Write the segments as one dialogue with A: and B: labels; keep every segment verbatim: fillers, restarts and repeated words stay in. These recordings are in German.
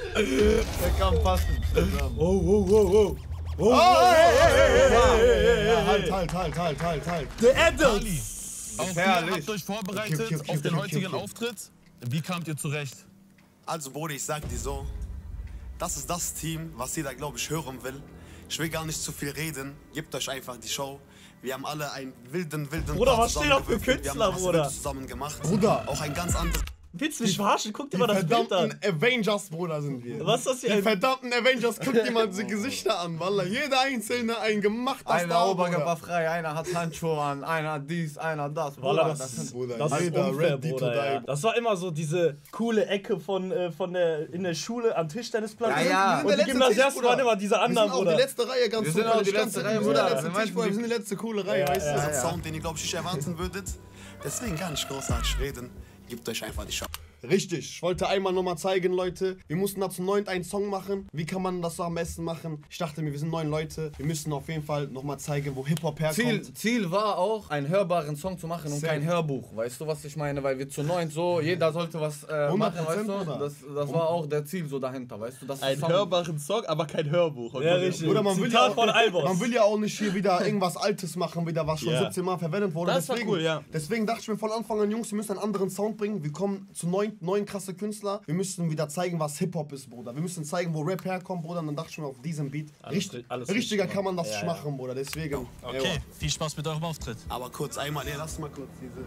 A: Der kann passen.
B: Oh, oh, oh, oh.
A: Oh, hey, hey, hey, hey, halt, halt, halt, halt, halt, halt.
B: The Adults.
C: Auch ihr habt euch vorbereitet
A: Okay, okay, okay,
C: auf den
A: okay,
C: heutigen
A: okay, okay.
C: Auftritt. Wie kamt ihr zurecht?
D: Also, Bruder, ich sag dir so, das ist das Team, was jeder, glaube ich, hören will. Ich will gar nicht zu viel reden, gebt euch einfach die Show. Wir haben alle einen wilden, wilden
B: Bruder,
D: Part
B: was steht auf für
D: zusammengewürfelt. Wir
B: Künstler,
D: haben was
B: Bruder?
D: Wildes zusammen gemacht.
A: Bruder.
D: Auch ein ganz anderes.
B: Willst du mich verarschen? Guck dir
A: Die
B: mal das Bild an.
A: verdammten Avengers, Bruder, sind wir.
B: Was ist das hier?
A: Die verdammten Avengers, guck dir mal diese Gesichter an, Wallah. Jeder einzelne ein gemachter
E: Einer
A: Star,
E: Oberkörper
A: Bruder.
E: frei, einer hat Handschuhe an, einer hat dies, einer hat das.
B: Wallah,
E: Bruder,
B: das,
E: das
B: ist,
E: sind
A: Bruder,
B: das ist
A: jeder
B: unfair,
A: ready to
B: Bruder, ja.
A: die.
B: Das war immer so diese coole Ecke von, äh, von der, in der Schule am Tischtennisplatz.
E: Ja, ja.
B: Und die Gymnasiasten waren immer diese anderen,
A: Wir sind auch
B: Bruder.
A: die letzte Reihe, ganz
E: Wir sind auch die
A: zufällig,
E: letzte
A: ganz-
E: Reihe,
A: wir sind
E: Bruder.
A: der letzte
E: Wir
A: Tisch,
E: meinten,
A: Bruder, wir sind die letzte coole Reihe, weißt du?
D: Das ist ein Sound, den ihr, glaube ich, nicht erwarten würdet. Deswegen kann ich großartig reden. Gebt euch einfach die Show.
A: Richtig, ich wollte einmal nochmal zeigen, Leute. Wir mussten dazu neun einen Song machen. Wie kann man das so am besten machen? Ich dachte mir, wir sind neun Leute. Wir müssen auf jeden Fall nochmal zeigen, wo Hip-Hop herkommt.
E: Ziel, Ziel war auch, einen hörbaren Song zu machen und
A: Sehr.
E: kein Hörbuch. Weißt du, was ich meine? Weil wir zu neun so, jeder sollte was äh,
A: hundert
E: machen, weißt
A: Prozent,
E: du?
A: Bruder.
E: Das, das war auch der Ziel so dahinter, weißt du? Das
F: Ein
E: Sound-
F: hörbaren Song, aber kein Hörbuch.
B: Ja, richtig.
A: Oder man will, ja
B: Zitat
A: auch,
B: von Albers.
A: man will ja auch nicht hier wieder irgendwas Altes machen, wieder was schon
F: Ja.
A: siebzehn Mal verwendet wurde.
F: Das war
A: deswegen,
F: cool, ja.
A: Deswegen dachte ich mir von Anfang an, Jungs, wir müssen einen anderen Sound bringen. Wir kommen zu neun, neun krasse Künstler. Wir müssen wieder zeigen, was Hip-Hop ist, Bruder. Wir müssen zeigen, wo Rap herkommt, Bruder. Und dann dachte ich mir, auf diesem Beat,
B: Alles
A: richt,
B: ri- alles
A: richtiger
B: richtig
A: kann man das
B: machen.
A: nicht
B: Ja, ja.
A: machen, Bruder. Deswegen.
C: Okay, viel Spaß mit eurem Auftritt.
D: Aber kurz einmal, nee, lass mal kurz diese.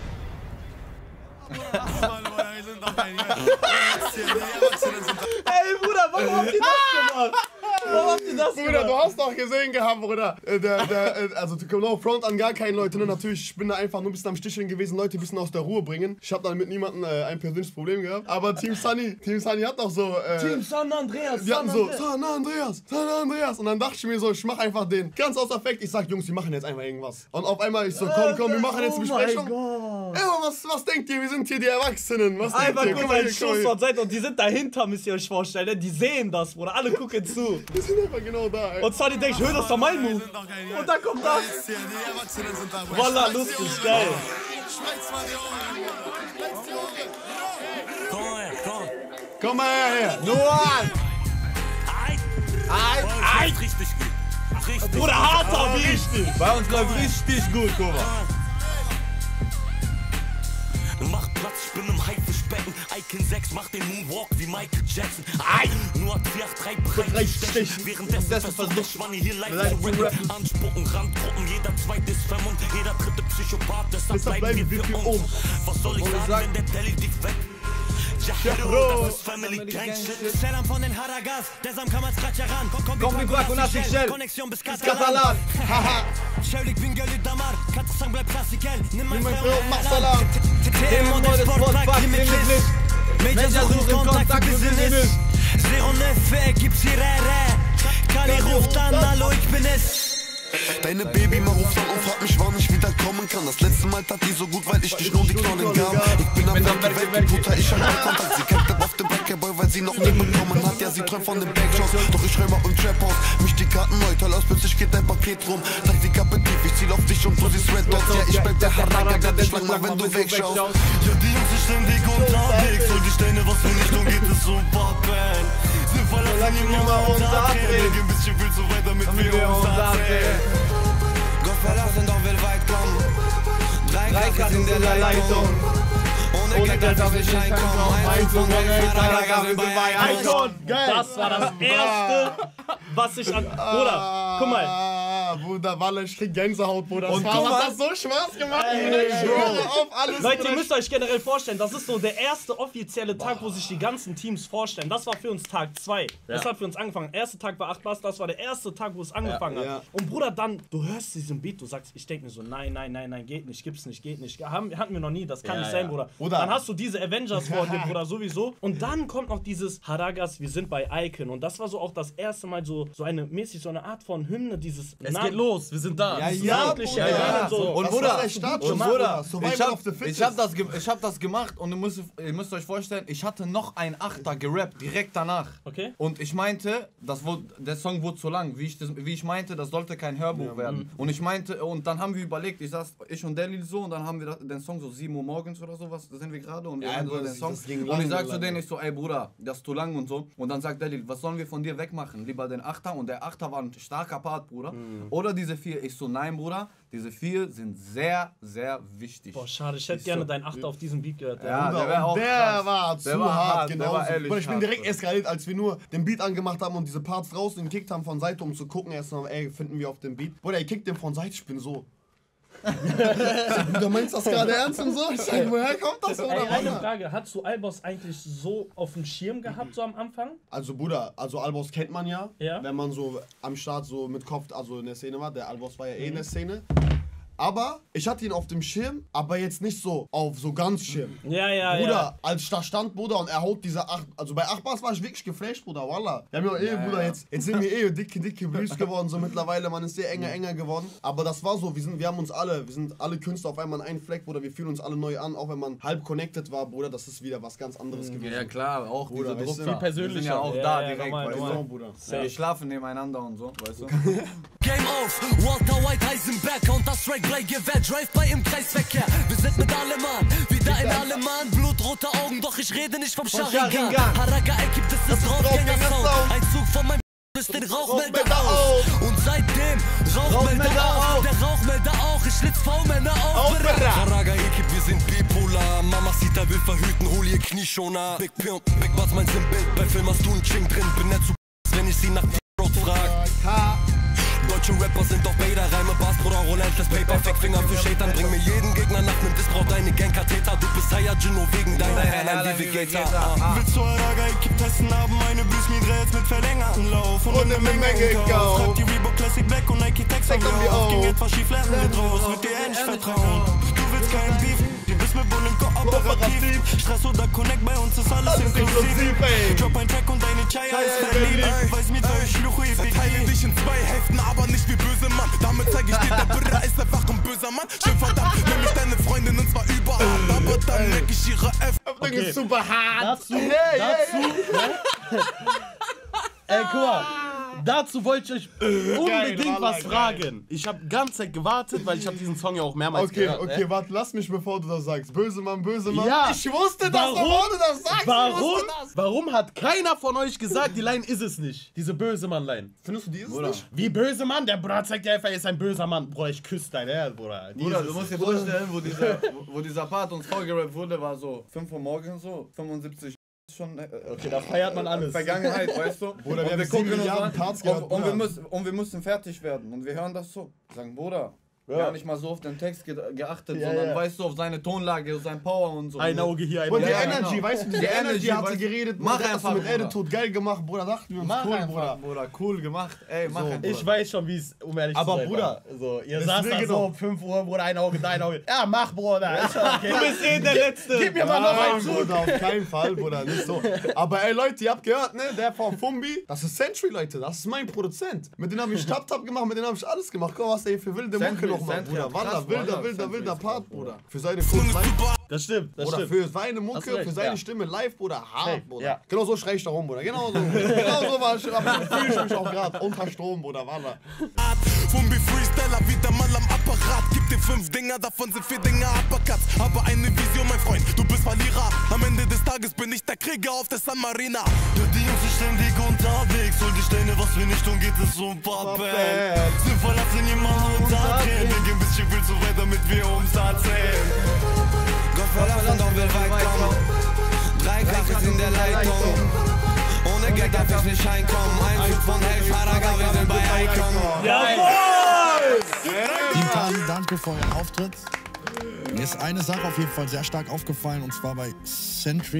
D: Wir sind doch ein Die Erwachsenen sind
B: Ey, Bruder, warum habt ihr das gemacht? Warum habt ihr das
A: Bruder, du
B: gemacht?
A: hast doch gesehen gehabt, Bruder. Äh, der, der, äh, also, no front an gar keinen Leute. Ne? Natürlich, ich bin da einfach nur ein bisschen am Sticheln gewesen, Leute ein bisschen aus der Ruhe bringen. Ich habe dann mit niemandem äh, ein persönliches Problem gehabt. Aber Team Sunny, Team Sunny hat doch so. Äh,
B: Team San Andreas,
A: Die hatten
B: San
A: so,
B: Andreas.
A: San Andreas, San Andreas. Und dann dachte ich mir so, ich mach einfach den. Ganz aus Affekt, ich sag, Jungs, wir machen jetzt einfach irgendwas. Und auf einmal ich so, komm, komm, wir machen jetzt eine Besprechung.
B: Oh mein
A: Ey, was, was denkt ihr? Wir sind hier die Erwachsenen. Was
B: Einfach
A: denkt ihr?
B: guck mal, ein Schuss von Seite und die sind dahinter, müsst ihr euch vorstellen. ne? Die sehen das, Bruder. Alle gucken zu.
A: Wir sind einfach genau da, ey.
B: Und Sunny denkt, hör, das ist doch mein Move.
D: doch kein
B: Und dann kommt das.
D: Die Erwachsenen sind da.
B: Voila, lustig, geil.
D: Schmeiß mal die Ohren. Schmeiß die Ohren.
C: Komm her, komm.
A: Komm mal her.
E: Nur an!
C: Ein, richtig gut. Richtig
B: Bruder, harter wichtig.
E: Bei uns läuft richtig gut, guck mal.
G: Mach Platz, ich bin im Haifischbecken. Icon sechs macht den Moonwalk wie Michael Jackson. Ei, nur hat vier acht drei bereit zu stechen. Währenddessen versucht Schwanni hier live zu rappen. Anspucken, Randgruppen, jeder zweite ist Femme und jeder dritte Psychopath. Deshalb bleiben wir für uns. Was soll ich sagen, wenn der Telly dich weg? Ja, Bro, das ist Family Gang Shit.
H: Selam von den Haragas, deshalb kann man's grad heran.
E: Komm, wie Quack und Nassig Shell.
H: Connexion bis
E: Katalan.
H: Katalan. Schaulig bin Gölü Damar, Katasang bleibt klassikel. Nimm mein
A: mein
H: Frau
A: Frau,
H: und
A: mach
H: mach
A: Salam.
H: Themen und Sportpark, limitless. Major suchen Kontakt, Business. Zero neuf, gibt's hier Rere. Kali ruft an, hallo, ich bin es.
D: Deine Baby mal ruft an und fragt mich, wann ich wieder kommen kann. Das letzte Mal tat die so gut, weil ich dich nur die Knollen gab. Ich bin am Werke, Welt, Putter, ich hab noch Kontakt. Sie kennt ab auf dem Backerboy, weil sie noch nie bekommen hat. Ja, sie träumt von den Backshows, doch ich räume im Trap aus. Mich die Karten neu, toll aus, plötzlich geht dein Paket rum. Sag die Kappe tief, ich ziel auf dich und du siehst Red Dots. Ja, ich bleib der Haraga, der dich lang mal, wenn du wegschaust.
G: Ja, die Jungs, ich ständig unterwegs. Und die Steine, was wir nicht tun, geht es um Pappen. Wir verlassen die Nummer und Leg ein bisschen viel zu weit, damit wir uns erzählen.
H: Gott verlassen, doch will weit kommen. Drei Kassen in der Leitung. Ohne Geld darf ich reinkommen. Eins und elf, Haraga, wir sind bei
B: Icon. Das war das erste, was ich an... Bruder, guck mal.
A: Ah, Bruder, Walle, ich krieg Gänsehaut, Bruder. Das
B: Und
A: war,
B: guck
A: was
B: mal.
A: hat so Spaß gemacht,
B: Ey,
A: Bruder. Ich
B: Bro.
A: schwöre auf alles,
B: Leute,
A: Bruder.
B: ihr müsst euch generell vorstellen, das ist so der erste offizielle Tag, wo sich die ganzen Teams vorstellen. Das war für uns Tag zwei. Das hat für uns angefangen. Der erste Tag war acht Bars, das war der erste Tag, wo es angefangen
A: Ja,
B: hat.
A: ja.
B: Und Bruder, dann, du hörst diesen Beat, du sagst, ich denke mir so, nein, nein, nein, nein, geht nicht, gibt's nicht, geht nicht. Haben, hatten wir noch nie, das kann
F: Ja,
B: nicht sein,
F: ja.
B: Bruder.
A: Bruder.
B: Dann hast du diese Avengers vor dir, Bruder, sowieso. Und dann kommt noch dieses Haragas, wir sind bei Icon. Und das war so auch das erste Mal so, so eine mäßig, so eine Art von Hymne, dieses
F: Es
B: Na,
F: geht los, wir sind da.
E: Ja,
B: ja,
E: ja,
B: wirklich,
E: ja,
B: ja,
E: ja.
B: so.
E: Und
A: Das
E: Bruder,
A: war der Startschuss,
E: und
A: Bruder.
E: Bruder,
A: Survival
E: ich hab,
A: of the fittest.
E: ich hab das, ge- ich hab das gemacht und ihr müsst, ihr müsst euch vorstellen, ich hatte noch einen Achter gerappt, direkt danach.
B: Okay.
E: Und ich meinte, das wurde, der Song wurde zu lang, wie ich, das, wie ich meinte, das sollte kein Hörbuch werden. Und ich meinte, und dann haben wir überlegt, ich saß, ich und Delil so, und dann haben wir das, den Song so sieben Uhr morgens oder sowas, da sind wir gerade, und wir
A: Ja,
E: haben so
A: das-
E: den Song.
A: das ging
E: Und
A: lange,
E: ich sag zu
A: lange.
E: denen, ich so, ey Bruder, das ist zu lang und so. Und dann sagt Delil, was sollen wir von dir wegmachen? Lieber den Achter, und der Achter war ein starker Part, Bruder. Oder diese vier. Ich so, nein, Bruder, diese vier sind sehr, sehr wichtig.
B: Boah, schade, ich hätte
E: Ich
B: gerne
E: so-
B: deinen Achter auf diesem Beat gehört.
E: Ja,
A: Bruder,
E: der wär
A: und
E: auch
A: der
E: krass.
A: war
E: Der
A: zu
E: war
A: hart,
E: hart, der
A: genau.
E: war ehrlich
A: Ich bin
E: hart,
A: direkt
E: Bruder.
A: eskaliert, als wir nur den Beat angemacht haben und diese Parts draußen gekickt haben von Seite, um zu gucken, erstmal, ey, finden wir auf dem Beat. Bruder, ich kick den von Seite, ich bin so. Ich sag, Bruder, meinst du das gerade ernst und so? Ich sag, woher kommt das,
B: Ey,
A: oder
B: eine
A: was?
B: Frage, hast du Albos eigentlich so auf dem Schirm gehabt, so am Anfang?
A: Also Bruder, also Albos kennt man ja,
B: Ja.
A: wenn man so am Start so mit Kopf, also in der Szene war. Der Albos war ja eh in der Szene. Aber ich hatte ihn auf dem Schirm, aber jetzt nicht so auf so ganz Schirm.
B: Ja, ja,
A: Bruder,
B: ja.
A: als ich da stand, Bruder, und er haut diese acht, also bei acht Bars war ich wirklich geflasht, Bruder, wallah. Wir haben ja eh, Bruder, jetzt, jetzt sind wir eh dicke, dicke Brüs geworden, so mittlerweile, man ist sehr enger, enger geworden. Aber das war so, wir sind, wir haben uns alle, wir sind alle Künstler auf einmal an einen Fleck, Bruder, wir fühlen uns alle neu an, auch wenn man halb connected war, Bruder, das ist wieder was ganz anderes gewesen.
E: Ja klar, auch
A: Bruder,
E: dieser
A: weißt
E: Druck.
A: du?
E: da. Wir sind ja auch
B: Ja,
E: da
B: ja,
E: direkt,
B: normal,
E: weißt
B: normal.
E: du?
A: Bruder.
E: Wir schlafen nebeneinander und so, weißt du?
H: Game auf, Walter White, Heisenberg, Counter-Strike, Blake, Gewehr, Drive-by im Kreisverkehr. Wir sind mit allem an, wieder in allem an, blutrote Augen, doch ich rede nicht vom Sharingan.
E: Sharingan.
H: Haraga, ey, gibt es das Draufgänger-Sound. Ein Zug von meinem ist den Rauchmelder aus. Und seitdem Rauchmelder auf, der Rauchmelder auch, ich schlitz V-Männer auf.
G: Haraga, Ekip, wir sind bipolar. Mamacita will verhüten, hol ihr Knieschoner. Big Pimp, Big Bass, mein Sinnbild. Bei Film hast du einen Ching drin, bin nicht zu wenn ich sie nach Road frag. Deutsche Rapper sind doch Bader, Reime, Bars, Bruder, Roulette, Paper, Fickfinger für Shaitan. Bring mir jeden Gegner nach nem Diss, brauch deine Gang-Katheter. Du bist Saiyajin nur wegen deiner Herren, ein Navigator.
C: Willst du Haraga, Ekip testen, haben meine Blues mir jetzt mit verlängerten Lauf und,
A: Und
C: eine
A: eine
C: Menge
A: Menge
C: gekauft.
A: gekauft.
C: Frag die Reebok Classic Black und Nike Tex haben wir auf. Ging etwas schief, lernen wir draus, wird dir endlich vertrauen. Du willst kein Beef, du bist mit Bullen kooperativ. Stress oder Connect, bei uns ist alles inklusiv. Drop ein Track und deine Chaya ist verliebt. Weiß mit euch, Schluchu,
G: Verteile dich in zwei Hälften, aber nicht wie böse Mann. Damit zeig ich dir, der Birra ist einfach ein böser Mann. Schön verdammt, nenn mich deine Freundin und zwar überhart. Aber dann leck ich ihre F.
A: Das Ding ist super hart.
F: Dazu, dazu, ne? Ey, guck mal, dazu wollte ich euch unbedingt
A: Wallah,
F: was
A: geil.
F: fragen. Ich habe ganze Zeit gewartet, weil ich habe diesen Song ja auch mehrmals
A: Okay,
F: gehört.
A: okay,
F: ne?
A: warte, lass mich, bevor du das sagst. Böse Mann, böse Mann.
F: Ja.
A: Ich wusste das,
F: Warum?
A: bevor du das sagst. Ich
F: Warum,
A: wusste das.
F: warum hat keiner von euch gesagt, die Line ist es nicht? Diese böse Mann-Line.
A: Findest du dieses
E: Bruder.
A: nicht?
F: Wie böse Mann? Der Bruder zeigt dir einfach, er ist ein böser Mann. Bruder, ich küsse dein Herz, Bruder. Die
E: Bruder,
F: ist
E: du
F: es
E: musst dir
F: nicht.
E: vorstellen, wo dieser, wo, wo dieser Part uns vorgerappt wurde, war so fünf Uhr morgens so, fünfundsiebzig schon äh,
F: Okay, da feiert man alles.
E: Vergangenheit, weißt du?
A: Bruder, wir
E: und
A: haben sieben Milliarden
E: an,
A: Parts
E: und,
A: gehabt,
E: und, wir
A: Bruder.
E: müssen, und wir mussten fertig werden. Und wir hören das so. Sagen, Bruder, gar nicht mal so auf den Text ge geachtet,
F: Ja,
E: sondern
F: ja.
E: weißt du, auf seine Tonlage, auf sein Power und so.
F: Ein Auge hier, ein
A: Und
F: Auge
A: die
E: Ja,
F: da.
A: Energy,
E: genau.
A: weißt du, diese
E: Die
A: Energy,
E: Energy,
A: hat sie
E: weißt-
A: geredet.
E: Mach
A: das hast du
E: einfach,
A: mit
E: Bruder.
A: Attitude geil gemacht, Bruder. Dachten wir uns,
E: Mach
A: cool,
E: einfach,
A: Bruder.
E: Bruder. Cool gemacht. Ey, mach einfach.
F: Ich weiß schon, wie es, um ehrlich
A: Aber
F: zu sein,
A: Bruder,
F: war. So, ihr saßt da
A: deswegen
F: so
A: doch.
F: um fünf Uhr, Bruder, ein Auge, dein Auge. Ja, mach, Bruder. Ist schon okay.
B: Du bist eh der Letzte.
F: Gib mir mal noch
A: Nein,
F: einen Zug.
A: Bruder, auf keinen Fall, Bruder, nicht so. Aber ey, Leute, ihr habt gehört, ne, der von Fumbi, das ist Century, Leute, das ist mein Produzent. Mit dem habe ich Tap-Tap gemacht, mit dem habe ich alles gemacht. Guck mal, was der hier für wilde Mucke
E: Century,
A: noch macht,
E: Century,
A: Bruder.
E: krass,
A: Wallah, wilder,
E: Wallah,
A: wilder,
E: Century
A: wilder
E: ist
A: Part,
E: krass,
A: Bruder. Für seine Kunst,
F: Das stimmt, das
A: Bruder,
F: stimmt.
A: für seine
F: Hast
A: Mucke,
F: du recht,
A: für seine
F: ja.
A: Stimme live, Bruder, hart,
F: Safe,
A: Bruder.
F: ja.
A: Genau so schrei ich da rum, Bruder, genau so. Genau so war ich, fühle ich mich auch gerade, unter Strom, Bruder, Wallah.
G: Fumbi Freestyler, wieder mal am Apparat. Gib dir fünf Dinger, davon sind vier Dinger Uppercuts. Aber eine Vision, mein Freund, du bist Verlierer. Am Ende des Tages bin ich der Krieger auf der San Marina. Ja, die Jungs sind ständig unterwegs. Und die Steine, was wir nicht tun, geht es um Pappen. Sie verlassen niemanden unterdrehen. Wir gehen ein bisschen viel zu weit, damit wir uns erzählen. Gott verlassen, doch will weit kommen. Drei Kachels in der Leitung. Ohne Geld darf ich nicht reinkommen. Ein Zug von Helf, Haraga, wir sind bei Icon.
B: Jawohl!
I: Team Tan, danke für euren Auftritt. Mir ist eine Sache auf jeden Fall sehr stark aufgefallen, und zwar bei Century.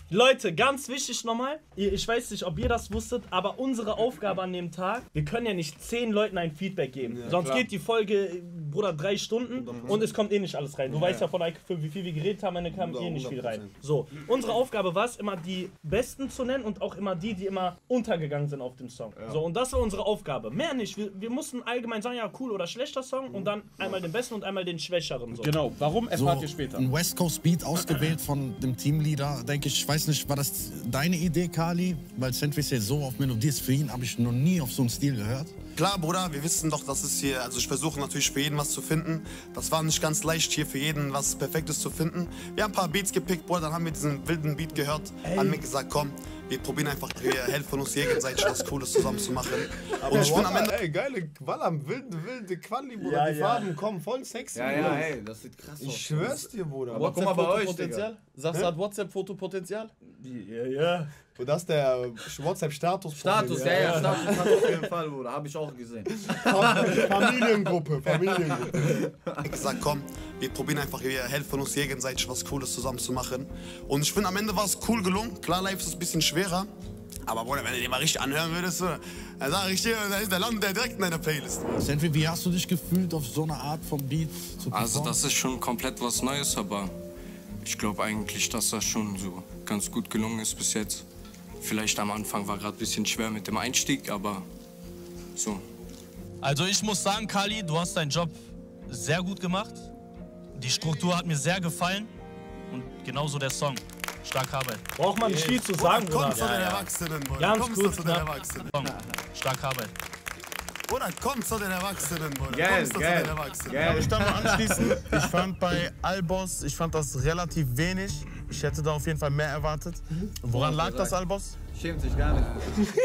B: Leute, ganz wichtig nochmal, ich weiß nicht, ob ihr das wusstet, aber unsere Aufgabe an dem Tag, wir können ja nicht zehn Leuten ein Feedback geben. Ja, sonst klar. geht die Folge, Bruder, drei Stunden und es kommt eh nicht alles rein. Du ja, weißt ja von I Q fünf, wie viel wir geredet haben, dann kam eh nicht viel rein. So, unsere Aufgabe war es, immer die Besten zu nennen und auch immer die, die immer untergegangen sind auf dem Song. Ja. So, und das war unsere Aufgabe. Mehr nicht. Wir, wir mussten allgemein sagen, ja, cool oder schlechter Song und dann einmal den besten und einmal den schwächeren. So.
F: Genau, warum erfahrt
I: so,
F: ihr später.
I: Ein West Coast Beat ausgewählt von dem Teamleader, denke ich, ich weiß nicht, war das deine Idee, Kali? Weil Sandwich jetzt so auf Melodie ist für ihn, habe ich noch nie auf so einen Stil gehört.
D: Klar, Bruder, wir wissen doch, dass es hier, also ich versuche natürlich für jeden was zu finden. Das war nicht ganz leicht, hier für jeden was Perfektes zu finden. Wir haben ein paar Beats gepickt, Bruder, dann haben wir diesen wilden Beat gehört, Ey. haben mir gesagt, komm, wir probieren einfach, wir helfen uns gegenseitig was Cooles zusammen zu machen. Und ich bin am Ende...
A: Ey, geile Quallam, wilde, wilde Quali, Bruder, ja, die ja. Farben kommen voll sexy,
E: Ja, ja, ey, das sieht krass aus.
A: Ich schwör's dir, Bruder.
F: Aber guck mal bei euch, Potenzial? Sagst du, hat WhatsApp-Fotopotenzial?
A: Ja, ja. Und das ist der WhatsApp-Status.
E: Status, ja, ja, Status hat auf jeden Fall, Bruder, hab ich auch gesehen.
A: Familiengruppe, Familiengruppe.
D: Ich hab gesagt, komm, wir probieren einfach, wir helfen uns gegenseitig was Cooles zusammen zu machen. Und ich finde, am Ende war es cool gelungen. Klar, live ist es ein bisschen schwerer. Aber Bruder, wenn du den mal richtig anhören würdest, dann sag ich dir, da ist der Land der direkt in deiner Playlist.
I: Sandwich, wie hast du dich gefühlt, auf so eine Art von Beat zu performen?
J: Also das ist schon komplett was Neues, aber ich glaube eigentlich, dass das schon so ganz gut gelungen ist bis jetzt. Vielleicht am Anfang war gerade ein bisschen schwer mit dem Einstieg, aber so.
K: Also ich muss sagen, Kali, du hast deinen Job sehr gut gemacht. Die Struktur hat mir sehr gefallen und genauso der Song. Starke Arbeit.
B: Braucht man nicht viel zu sagen,
D: Bruder. Komm zu den
B: ja,
D: Erwachsenen, Bruder.
B: Ganz
D: Komm
B: gut,
D: zu den Erwachsenen.
K: Starke Arbeit.
D: Oder komm zu den Erwachsenen, Bruder.
E: Geil,
D: Kommst du
E: geil.
D: zu den Erwachsenen.
F: Darf ich da mal anschließen? Ich fand bei Albos, ich fand das relativ wenig. Ich hätte da auf jeden Fall mehr erwartet. Woran lag das, Albos?
E: Schämt sich gar nicht.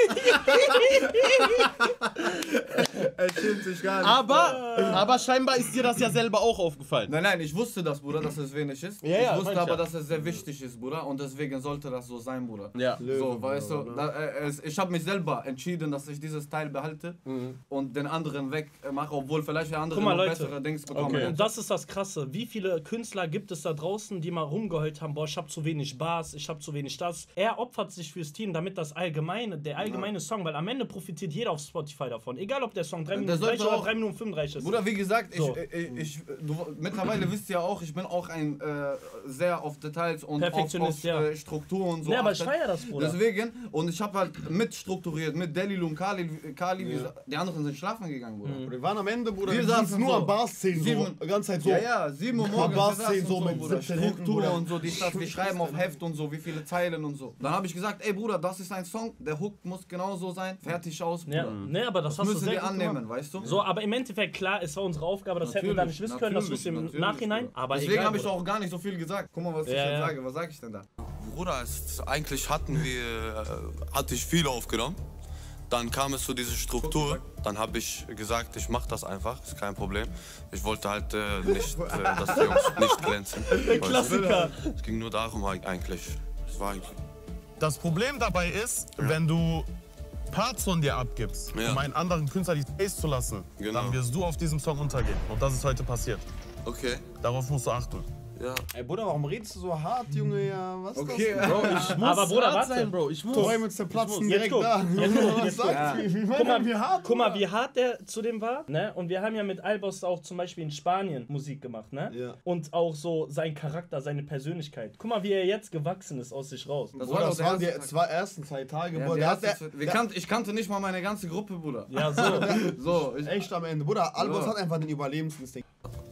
E: Er schämt sich gar nicht.
F: Aber, aber scheinbar ist dir das ja selber auch aufgefallen.
E: Nein, nein, ich wusste das, Bruder, dass es wenig ist.
F: Ja, ja,
E: ich wusste aber,
F: ja.
E: dass es sehr wichtig ist, Bruder. Und deswegen sollte das so sein, Bruder.
F: Ja.
E: So, weißt du, da, äh, es, ich habe mich selber entschieden, dass ich dieses Teil behalte mhm. und den anderen wegmache, obwohl vielleicht der andere
B: mal,
E: noch
B: Leute.
E: bessere Dings bekommen.
B: Okay. Und das ist das Krasse. Wie viele Künstler gibt es da draußen, die mal rumgeheult haben, boah, ich habe zu wenig Bars, ich habe zu wenig das. Er opfert sich fürs Team, damit das allgemeine, der allgemeine ja. Song, weil am Ende profitiert jeder auf Spotify davon. Egal, ob der Song drei Minuten dreißig oder drei Minuten fünfunddreißig ist.
E: Bruder, wie gesagt,
B: so.
E: ich, ich, ich, du, mittlerweile wisst ihr ja auch, ich bin auch ein äh, sehr auf Details und auf, auf
B: ja.
E: äh, Struktur und so.
B: Ja, aber ich feier das, Bruder.
E: Deswegen, und ich habe halt mitstrukturiert, mit Delil und Kali, Kali ja. die anderen sind schlafen gegangen, Bruder.
A: Mhm. Wir waren am Ende, Bruder,
E: wir,
A: wir
E: saßen
A: nur
E: so.
A: am Bar-Szenen, so, die ganze Zeit so.
E: Ja, ja, sieben Uhr morgens,
A: Bar-Szenen so,
E: so
A: mit
E: Bruder,
A: siebzehn
E: Struktur
A: Hinten,
E: und so, die Stadt, wir schreiben auf Heft und so, wie viele Zeilen und so. Dann habe ich gesagt, ey Bruder, das ist ein Song, der Hook muss genauso sein, fertig aus, Bruder.
B: Ja, ne, aber das,
E: das
B: hast
E: müssen
B: du sehr
E: wir
B: gut
E: annehmen,
B: gemacht.
E: weißt du?
B: So, aber im Endeffekt, klar, es war unsere Aufgabe, das hätten wir gar nicht wissen können, das wussten wir im Nachhinein. Aber
E: deswegen habe ich auch gar nicht so viel gesagt. Guck mal, was ich
B: ja,
E: jetzt
B: ja.
E: sage, was sage ich denn da?
D: Bruder, es, eigentlich hatten wir, äh, hatte ich viel aufgenommen. Dann kam es zu dieser Struktur. Dann habe ich gesagt, ich mache das einfach, ist kein Problem. Ich wollte halt äh, nicht, äh, dass die Jungs nicht glänzen.
B: Der Klassiker.
D: Es ging nur darum eigentlich. Es war eigentlich
F: das Problem dabei ist, ja. wenn du Parts von dir abgibst, ja. um einen anderen Künstler die Space zu lassen, genau. dann wirst du auf diesem Song untergehen. Und das ist heute passiert.
D: Okay.
F: Darauf musst du achten.
D: Ja.
A: Ey, Bruder, warum redest du so hart, Junge? Ja, was
E: okay.
A: das?
F: Bro, ich muss
B: aber Bruder,
F: hart
B: warte.
F: sein, Bro. Ich muss.
A: Träume zerplatzen direkt
B: guck.
A: da.
B: Jetzt guck.
A: Was
B: Jetzt
A: sagt
B: ja.
A: wie, wie
B: guck, mal,
A: wie hart,
B: guck mal, wie hart der zu dem war. Ne? Und wir haben ja mit Albos auch zum Beispiel in Spanien Musik gemacht. Ne?
A: Ja.
B: Und auch so sein Charakter, seine Persönlichkeit. Guck mal, wie er jetzt gewachsen ist aus sich raus.
A: Das, Bruder, das waren die zwei ersten zwei Tage.
E: Ja,
A: Bruder, der hat, der,
E: wir der, kannte, ich kannte nicht mal meine ganze Gruppe, Bruder.
B: Ja, so.
E: so ich,
A: echt am Ende. Bruder, Albos
E: so.
A: hat einfach den Überlebensinstinkt.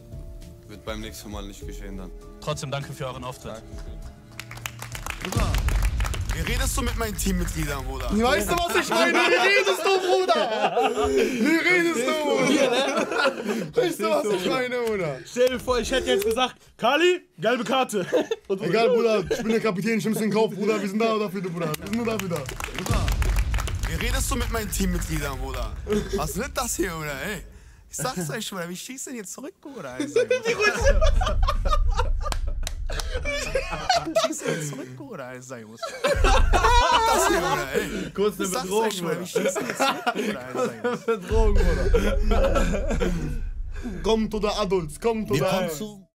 D: Wird beim nächsten Mal nicht geschehen dann.
K: Trotzdem danke für euren Auftritt.
D: Bruder, wie redest du mit meinen Teammitgliedern, Bruder?
A: Weißt du, was ich meine? Wie redest du, Bruder? Wie redest du, Bruder? Weißt du, was ich meine, Bruder?
F: Stell dir vor, ich hätte jetzt gesagt, Kali, gelbe Karte.
A: Egal, Bruder, ich bin der Kapitän, ich nehm's in den Kauf, Bruder. Wir sind da dafür, Bruder. Wir sind nur dafür da.
D: Bruder, wie redest du mit meinen Teammitgliedern, Bruder? Was wird das hier, Bruder, ey? Ich sag's euch, Bruder, wie schießt denn jetzt zurück, Bruder? Wie schießt denn jetzt zurück, Bruder? Das hier, Bruder, ey.
E: Kurz eine Bedrohung,
D: Bruder. Wie schießt denn jetzt zurück, Bruder?
E: Bedrohung, Bruder.
A: Kommt oder Adults, kommt oder...